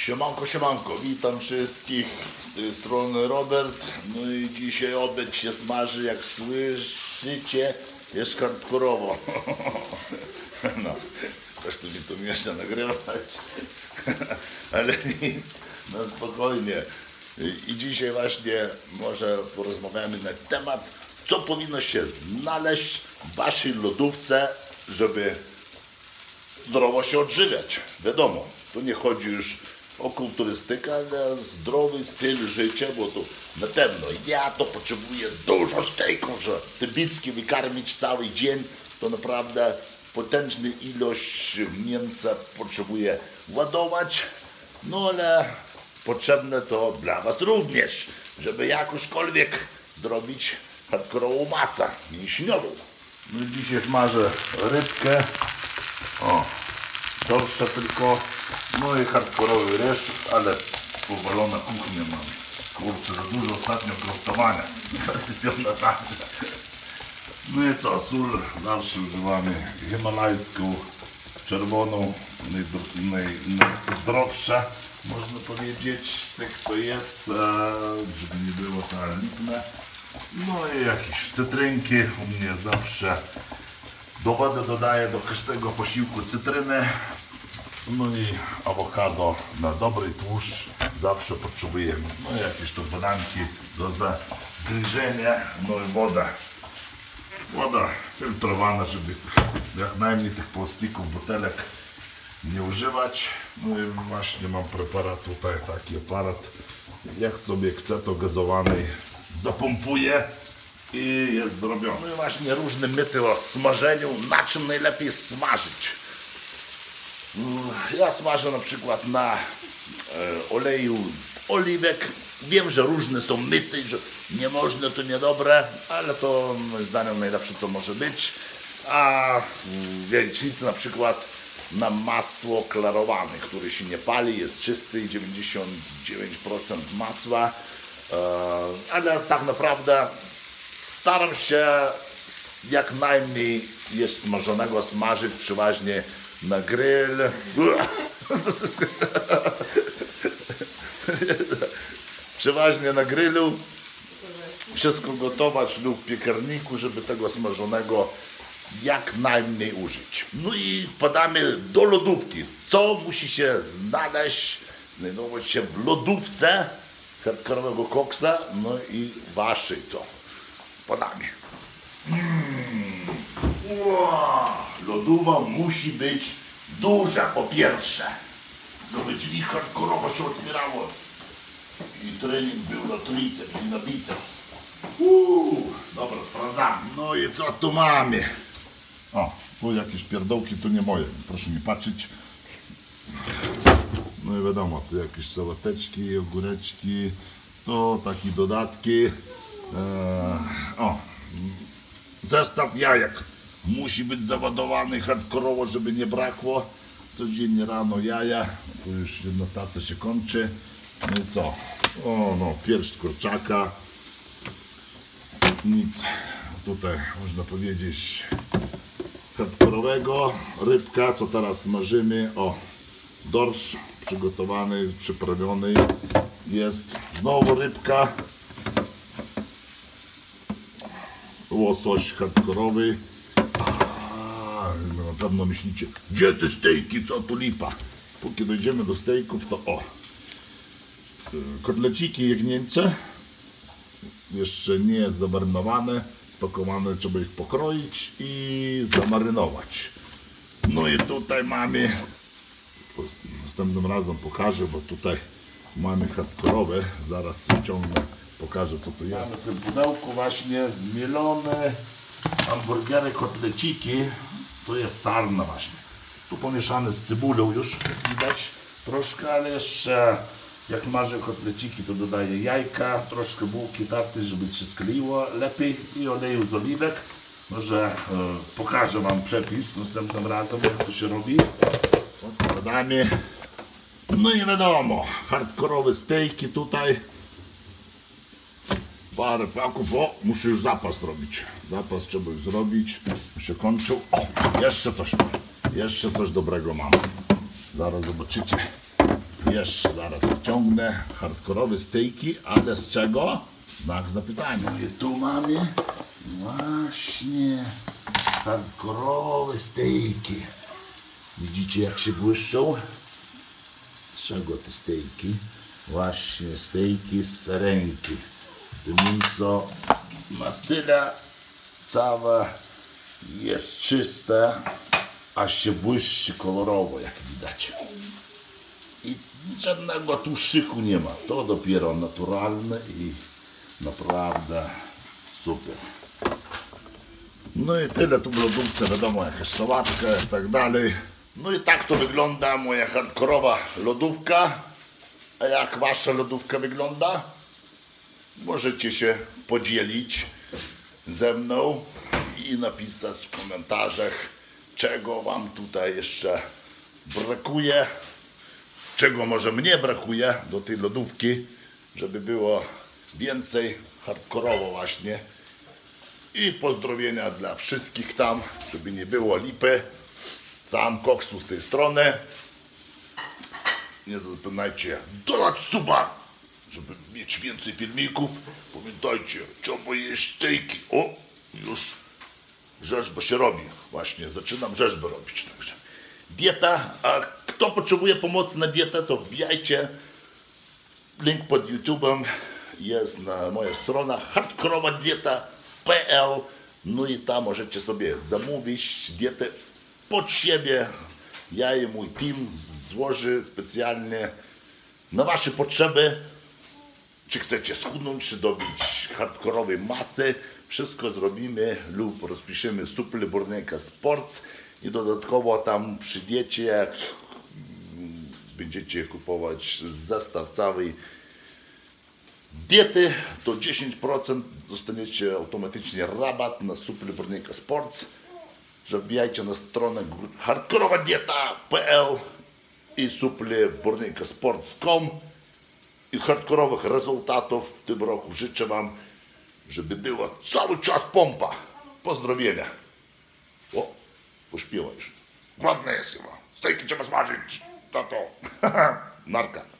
Siemanko, siemanko, witam wszystkich, z tej strony Robert. No i dzisiaj obiad się smaży, jak słyszycie, jest hardkorowo. No, też to mi to miesza nagrywać, ale nic, no spokojnie. I dzisiaj właśnie może porozmawiamy na temat, co powinno się znaleźć w waszej lodówce, żeby zdrowo się odżywiać. Wiadomo, tu nie chodzi już o kulturystykę, ale zdrowy styl życia, bo tu na pewno ja to potrzebuję dużo stejków, że te bicki wykarmić cały dzień, to naprawdę potężna ilość mięsa potrzebuję ładować, no ale potrzebne to dla was również, żeby jakośkolwiek zrobić hardkorową masę mięśniową. No i dzisiaj smażę rybkę, o, gorsza tylko, no i hardkorowy ryż, ale powalona kuchnia mam. Kurczę, za dużo ostatnio prostowania, zasypiona także. No i co, sól zawsze używamy himalajską, czerwoną, najzdrowsza, można powiedzieć, z tych co jest, żeby nie było to lipne. No i jakieś cytrynki, u mnie zawsze do wody dodaję do każdego posiłku cytrynę. No i awokado na dobry tłuszcz zawsze potrzebujemy. No i jakieś to bananki do zagryzienia, no i woda. Woda filtrowana, żeby jak najmniej tych plastików, butelek nie używać. No i właśnie mam preparat tutaj, taki aparat. Jak sobie chcę, to gazowany zapompuję i jest zrobione. No i właśnie różne mity o smażeniu, na czym najlepiej smażyć. Ja smażę na przykład na oleju z oliwek. Wiem, że różne są mity, że nie można, to niedobre, ale to moim zdaniem najlepsze to może być. A w jajecznicy na przykład na masło klarowane, które się nie pali, jest czysty, 99% masła. Ale tak naprawdę staram się jak najmniej jest smażonego smażyć, przeważnie na grill. Przeważnie na grillu. Wszystko gotować lub w piekarniku, żeby tego smażonego jak najmniej użyć. No i podamy do lodówki. Co musi się znaleźć, znajdować się w lodówce hardkorowego koksa, no i waszej to podamy. Lodówa musi być duża po pierwsze, żeby drzwi hardkorowo się otwierało i trening był na triceps i na biceps. Dobra, sprawdzamy. No i co tu mamy? O, tu jakieś pierdołki, to nie moje, proszę nie patrzeć. No i wiadomo, tu jakieś sałateczki, ogóreczki, to takie dodatki. O, zestaw jajek musi być załadowany hardkorowo, żeby nie brakło. Codziennie rano jaja, tu już jedna taca się kończy. No i co? O, no, pierś kurczaka. Nic tutaj można powiedzieć hardkorowego. Rybka, co teraz smażymy. O, dorsz przygotowany, przyprawiony jest. Znowu rybka. Łosoś hardkorowy. Na pewno myślicie, gdzie te stejki, co tu lipa? Póki dojdziemy do stejków, to o, kotleciki jagnięce, jeszcze nie jest zamarynowane, pakowane, trzeba ich pokroić i zamarynować. No i tutaj mamy, następnym razem pokażę, bo tutaj mamy hardkorowe, zaraz wyciągnę, pokażę co tu jest. Mamy w tym pudełku właśnie zmielone hamburgery, kotleciki, to jest sarna właśnie. Tu pomieszane z cebulą już, jak widać, troszkę, ale jeszcze jak marzę kotleciki, to dodaję jajka, troszkę bułki tartej, żeby się skleiło lepiej i oleju z oliwek. Może pokażę wam przepis następnym razem, jak to się robi. Dodamy. No i wiadomo, hardkorowe stejki tutaj. Parę paków, o, muszę już zapas robić. Zapas trzeba już zrobić, się kończył. O, jeszcze coś dobrego mam. Zaraz zobaczycie. jeszcze zaraz wyciągnę hardkorowe stejki, ale z czego? Znak zapytania. I tu mamy właśnie hardkorowe stejki. Widzicie, jak się błyszczą? Z czego te stejki? Właśnie stejki z sarenki. To mięso na tyle całe jest czyste, aż się błyszczy kolorowo, jak widać. I żadnego tłuszczyku nie ma. To dopiero naturalne i naprawdę super. No i tyle tu w lodówce, wiadomo, jakaś sałatka i tak dalej. No i tak to wygląda moja hardkorowa lodówka. A jak wasza lodówka wygląda? Możecie się podzielić ze mną i napisać w komentarzach, czego wam tutaj jeszcze brakuje, czego może mnie brakuje do tej lodówki, żeby było więcej hardkorowo właśnie. I pozdrowienia dla wszystkich tam, żeby nie było lipy. Sam Koksu z tej strony. Nie zapominajcie dodać suba, żeby mieć więcej filmików. Pamiętajcie, trzeba jeść stejki. O, już rzeźba się robi. Właśnie zaczynam rzeźbę robić. Także dieta, a kto potrzebuje pomocy na dietę, to wbijajcie. Link pod YouTube'em jest na moja strona hardkorowa-dieta.pl. No i tam możecie sobie zamówić dietę pod siebie. Ja i mój team złoży specjalnie na wasze potrzeby. Czy chcecie schudnąć, czy dobić hardkorowej masy. Wszystko zrobimy lub rozpiszemy Supple Burnyka Sports. I dodatkowo tam przy diecie, jak będziecie kupować zestaw całej diety, to 10% dostaniecie automatycznie rabat na Supple Burnyka Sports. Że wbijajcie na stronę hardkorowa-dieta.pl i suppleburnykasports.com. I hardkorowych rezultatów w tym roku życzę wam, żeby była cały czas pompa. Pozdrowienia. O, pośpiła już. Głodne jest chyba. Stejki trzeba smażyć. Tato. Narka.